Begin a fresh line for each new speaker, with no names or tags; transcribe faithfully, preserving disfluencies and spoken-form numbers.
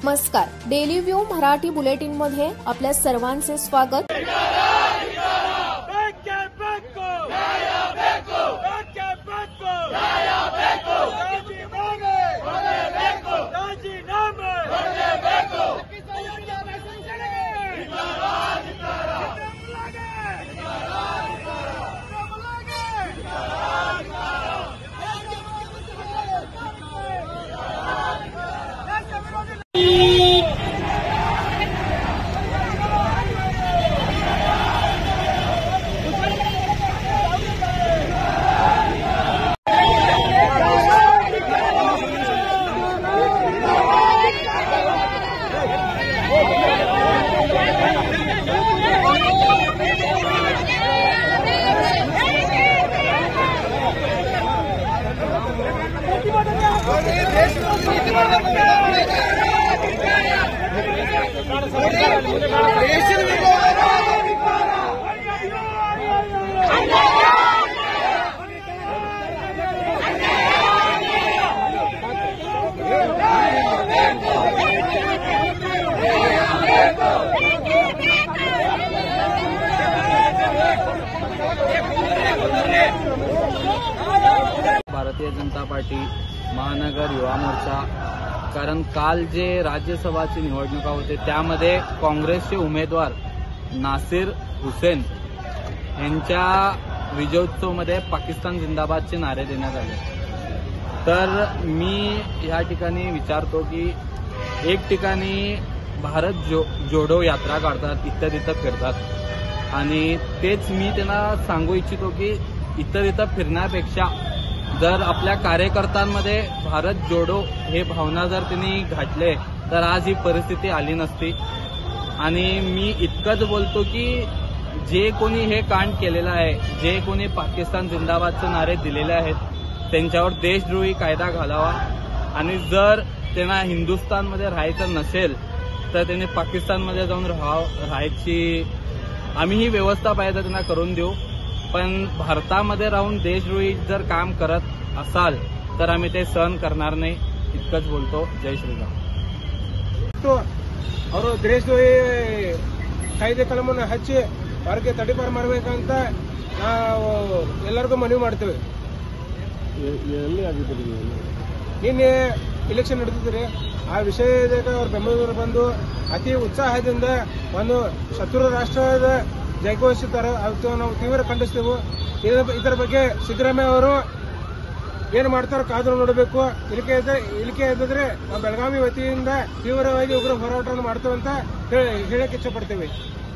नमस्कार, daily view Marathi bulletin मध्ये आपल्या सर्वांचे स्वागत।
भारतीय जनता पार्टी महानगर युवा मोर्चा, कारण काल जे राज्यसभाची निवडणुका होते त्यामध्ये काँग्रेसचे उमेदवार नासिर हुसेन यांच्या विजयोत्सवमध्ये पाकिस्तान जिंदाबादचे नारे देण्यात आले। तर मी या ठिकाणी विचारतो की एक ठिकाणी भारत जो जोडो यात्रा काढतात, इथं तिथं फिरतात आणि तेच मी त्यांना सांगू इच्छितो की इतर इथं फिरण्यापेक्षा जर आपल्या कार्यकर्त्यांमध्ये भारत जोडो हे भावना जर त्यांनी घातले तर आज ही परिस्थिती आली नसती। आणि मी इतकंच बोलतो की जे कोणी हे कांड केलेलं आहे, जे कोणी पाकिस्तान जिंदाबादचे नारे दिलेले आहेत त्यांच्यावर देशद्रोही कायदा घालावा आणि जर त्यांना हिंदुस्थानमध्ये राहायचं नसेल तर त्यांनी पाकिस्तानमध्ये जाऊन राहायची आम्ही ही व्यवस्था पाहिजे त्यांना करून देऊ। पण भारतामध्ये राहून देशद्रोही जर काम करत असाल तर आम्ही ते सहन करणार नाही, इतकंच बोलतो। जय श्रीराम।
ಅವರು ದೇಶದ್ರೋಹಿ ಕಾಯ್ದೆ ಕಲಮನ್ನು ಹಚ್ಚಿ ಅವ್ರಿಗೆ ತಡಿಪಾರು ಮಾಡಬೇಕಂತ ನಾವು ಎಲ್ಲರಿಗೂ ಮನವಿ ಮಾಡ್ತೇವೆ। ನಿನ್ನೆ ಇಲೆಕ್ಷನ್ ನಡೆದಿದ್ರೆ ಆ ವಿಷಯದಾಗ ಅವ್ರ ಬೆಂಬಲಿಗರು ಬಂದು ಅತಿ ಉತ್ಸಾಹದಿಂದ ಒಂದು ಶತ್ರು ರಾಷ್ಟ್ರದ ಜಯಘೋಷಿಸುತ್ತಾರೆ, ಅದಕ್ಕೆ ನಾವು ತೀವ್ರ ಖಂಡಿಸ್ತೇವೆ। ಇದರ ಬಗ್ಗೆ ಸಿದ್ದರಾಮಯ್ಯ ಅವರು ಏನು ಮಾಡ್ತಾರೋ ಕಾದು ನೋಡಬೇಕು। ಇಲಿಕೆ ಇಲಿಕೆ ಇದ್ದಿದ್ರೆ ನಾವು ಬೆಳಗಾವಿ ವತಿಯಿಂದ ತೀವ್ರವಾಗಿ ಉಗ್ರ ಹೋರಾಟವನ್ನು ಮಾಡ್ತೇವೆ ಅಂತ ಹೇಳಕ್ಕೆ ಇಚ್ಛಪಡ್ತೇವೆ।